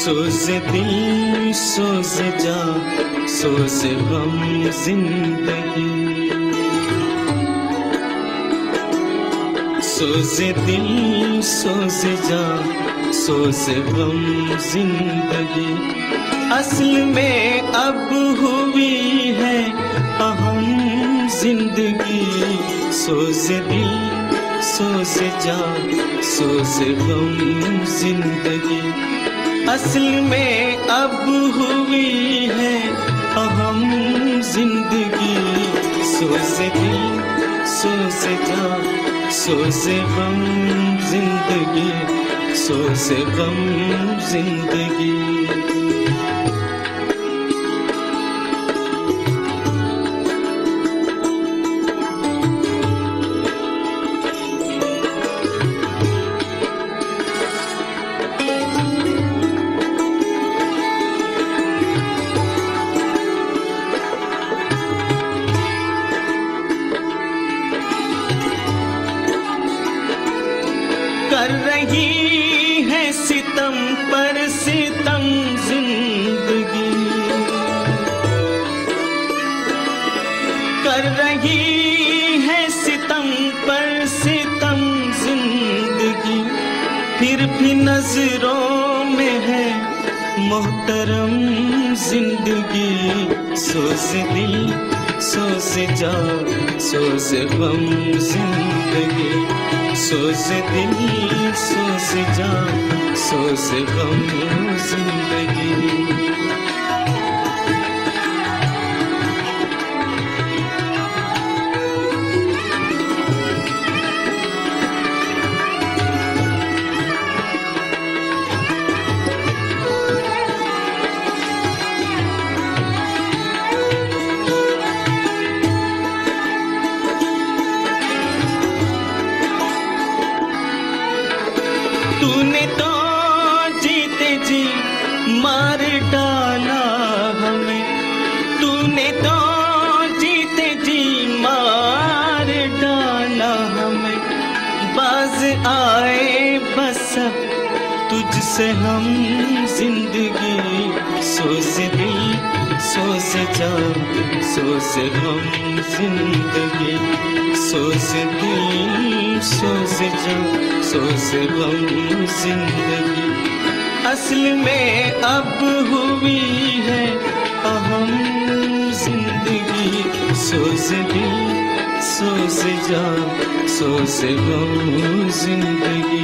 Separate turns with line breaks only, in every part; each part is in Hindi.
सोज दिल सोज जा सोज गम जिंदगी, सोज दिल सोज जा सोज गम जिंदगी। असल में अब हुई है अहम जिंदगी, सोज दिल सोज जा सोज गम जिंदगी। असल में अब हुई है अहम जिंदगी, सोज दिल सोज जा सोज गम जिंदगी, सोज गम जिंदगी। कर रही है सितम पर सितम जिंदगी, कर रही है सितम पर सितम जिंदगी। फिर भी नजरों में है मोहतरम जिंदगी, सोज दिल सोज जा सोज गम जिंदगी, सोज दिल सोज जा सोज गम जिंदगी। तूने तो जीते जी मार डाला हमें, तूने तो जीते जी मार डाला हमें। बाज आए बस तुझसे हम जिंदगी, सोच दिल सोच जा सोच हम जिंदगी, सोच दिल सोच जा सोच हम जिंदगी। असल में अब हुई है अहम जिंदगी, सोच दिल सोच जा सोच हम जिंदगी।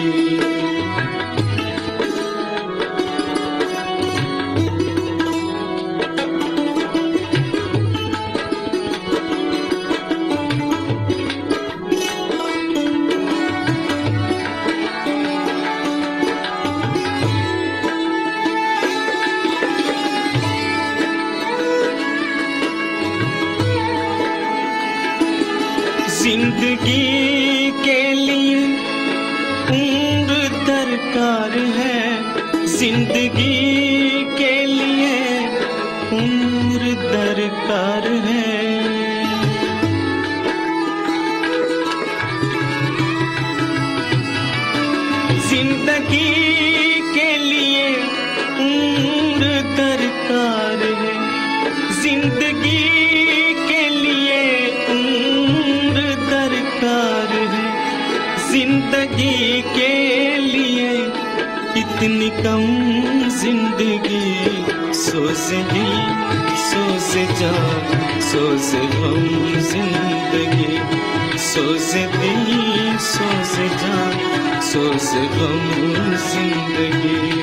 जिंदगी के लिए उम्र दरकार है, जिंदगी के लिए उम्र दरकार है। जिंदगी के लिए उम्र दरकार है, जिंदगी के लिए जिंदगी के लिए इतनी कम जिंदगी, सोच दिल सोच जा सोच हम जिंदगी, सोच दिल सोच जा सोच हम जिंदगी।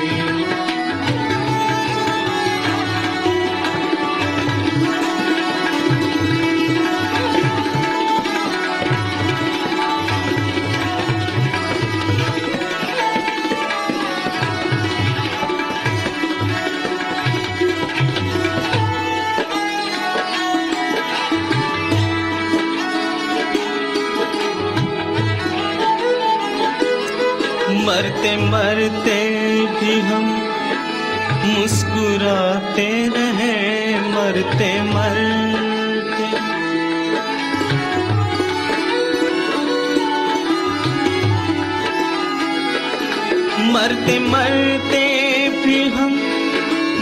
मरते मरते भी हम मुस्कुराते रहे, मरते मरते मरते मरते भी हम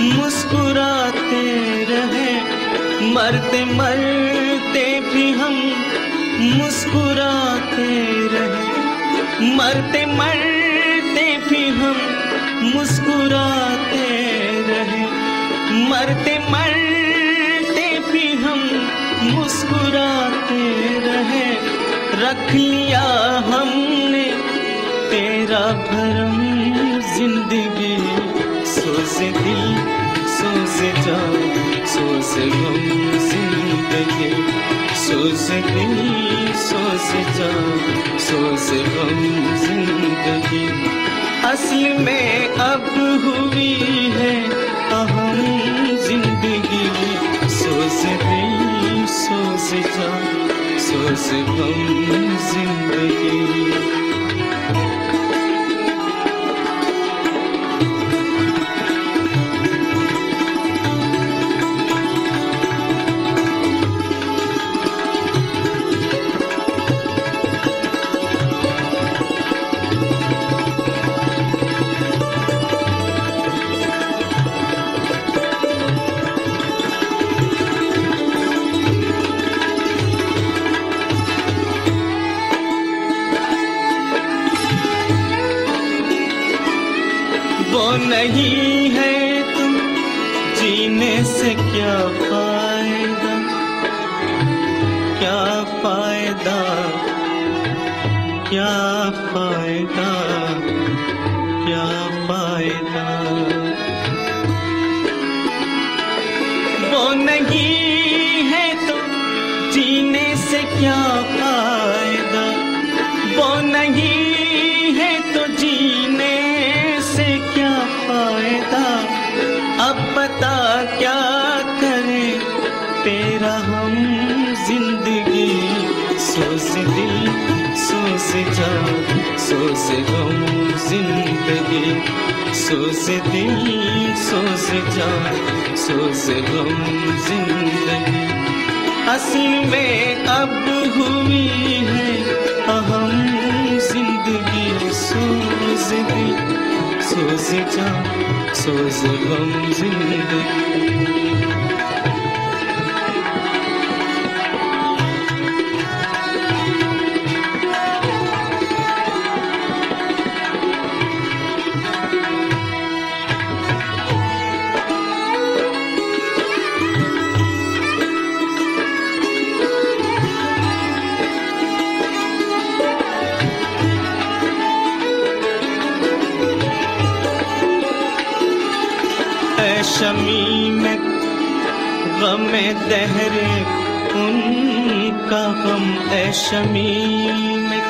मुस्कुराते रहे, मरते मरते भी हम मुस्कुराते रहे, मरते मरते भी हम मुस्कुराते रहे, मरते मरते भी हम मुस्कुराते रहे। रख लिया हमने तेरा भरम जिंदगी, सोचे दिल सोचे जान सोचे गम जिंदगी, सोचे दिल सोचे जान सोचे गम जिंदगी। असल में अब हुई है अहम जिंदगी, सोचे दिल सोचे जान सोचे गम जिंदगी। वो नहीं है तो जीने से क्या फायदा, क्या फायदा, क्या फायदा, क्या फायदा। वो नहीं है तो जीने से क्या फायदा, वो नहीं है तो जीने से क्या फायदा। अब पता क्या करे तेरा हम जिंदगी, सोचे दिल सोचे जान सोचे गम जिंदगी, सोचे दिल सोचे जान सोचे गम जिंदगी। असल में अब हुई है अहम जिंदगी, सोचे दिल सोचे जान सोचे गम जिंदगी। शमी में गमे दहरे उनका गम, ऐ शमी में,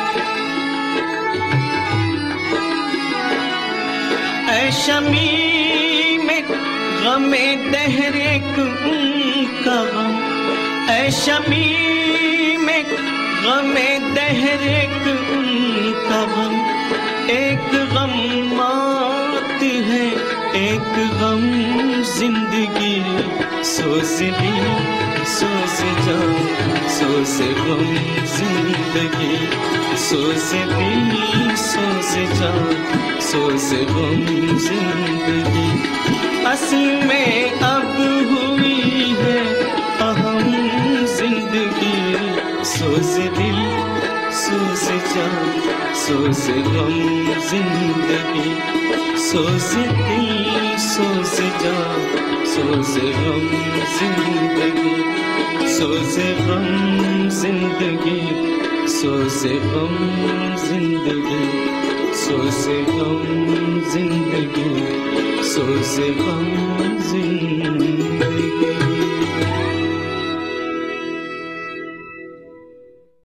ऐ शमी में गमे दहरे उनका गम, ऐ शमी में गमे दहरे उनका गम। एक गम मौत है एक गम जिंदगी, सोचे दिल सोचे जान सोचे गम जिंदगी, सोचे दिल सोचे जान सोचे गम जिंदगी। असल में अब हुई है अहम जिंदगी, सोचे दिल सोचे जान सोचे गम जिंदगी, सोचे दिल सोचे जान सोचे गम जिंदगी, सोचे गम जिंदगी, सोचे गम जिंदगी, सोचे गम जिंदगी, सोचे गम जिंदगी।